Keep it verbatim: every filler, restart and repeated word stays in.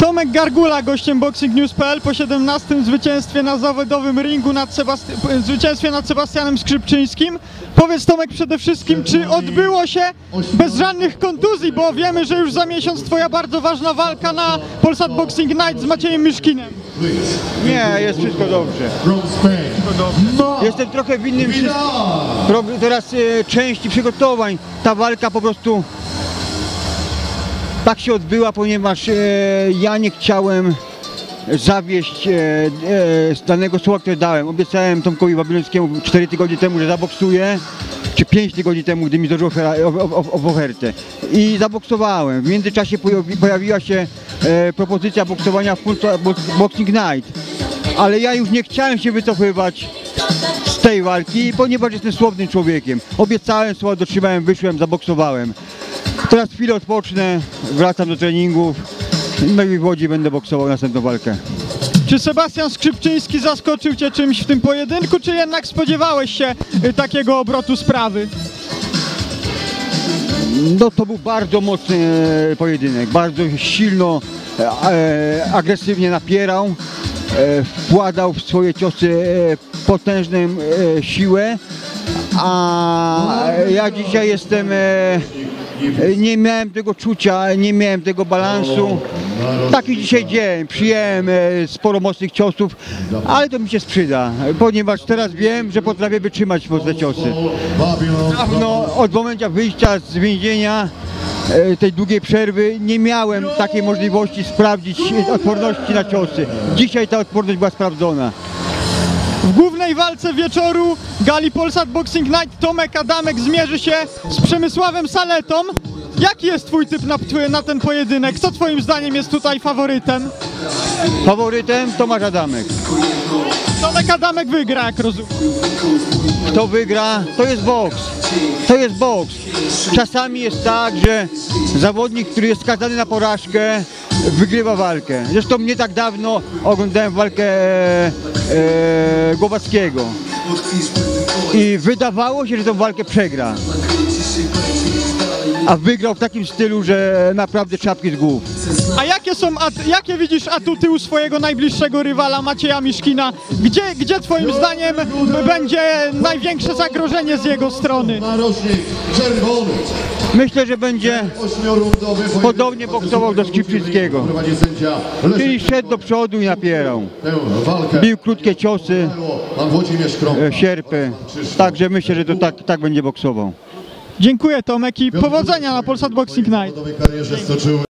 Tomek Gargula, gościem boxing news kropka p l po siedemnastym zwycięstwie na zawodowym ringu nad Sebasti zwycięstwie nad Sebastianem Skrzypczyńskim. Powiedz, Tomek, przede wszystkim, czy odbyło się bez żadnych kontuzji, bo wiemy, że już za miesiąc twoja bardzo ważna walka na Polsat Boxing Night z Maciejem Myszkinem. Nie, jest wszystko dobrze. Wszystko dobrze. Jestem trochę w innym teraz e, części przygotowań. Ta walka po prostu tak się odbyła, ponieważ e, ja nie chciałem zawieść e, e, z danego słowa, które dałem. Obiecałem Tomkowi Babilońskiemu cztery tygodnie temu, że zaboksuję, czy pięć tygodni temu, gdy mi złożył ofertę. I zaboksowałem. W międzyczasie pojawiła się e, propozycja boksowania w Polsat Boxing Night. Ale ja już nie chciałem się wycofywać z tej walki, ponieważ jestem słownym człowiekiem. Obiecałem, słowa dotrzymałem, wyszłem, zaboksowałem. Teraz chwilę odpocznę, wracam do treningów, no i w Łodzi będę boksował następną walkę. Czy Sebastian Skrzypczyński zaskoczył cię czymś w tym pojedynku, czy jednak spodziewałeś się takiego obrotu sprawy? No to był bardzo mocny pojedynek, bardzo silno, e, agresywnie napierał, e, wkładał w swoje ciosy e, potężną e, siłę, a ja dzisiaj jestem, e, nie miałem tego czucia, nie miałem tego balansu. Taki dzisiaj dzień, przyjąłem e, sporo mocnych ciosów, ale to mi się sprzyda, ponieważ teraz wiem, że potrafię wytrzymać mocne ciosy. Dawno, od momentu wyjścia z więzienia, e, tej długiej przerwy, nie miałem takiej możliwości sprawdzić odporności na ciosy. Dzisiaj ta odporność była sprawdzona. W głównej walce wieczoru gali Polsat Boxing Night Tomek Adamek zmierzy się z Przemysławem Saletą. Jaki jest twój typ na, na ten pojedynek? Kto twoim zdaniem jest tutaj faworytem? Faworytem Tomasz Adamek. Tomek Adamek wygra, jak rozumiem. Kto wygra, to jest boks. To jest boks. Czasami jest tak, że zawodnik, który jest skazany na porażkę, wygrywa walkę. Zresztą nie tak dawno oglądałem walkę e, e, Głowackiego i wydawało się, że tę walkę przegra, a wygrał w takim stylu, że naprawdę czapki z głów. A jakie są, jakie widzisz atuty u swojego najbliższego rywala Macieja Myszkina? Gdzie, gdzie twoim zdaniem będzie największe zagrożenie z jego strony? Myślę, że będzie podobnie boksował do Skrzypczyńskiego, czyli szedł do przodu i napierał. Bił krótkie ciosy, sierpy, także myślę, że to tak, tak będzie boksował. Dziękuję, Tomek, i powodzenia na Polsat Boxing Night.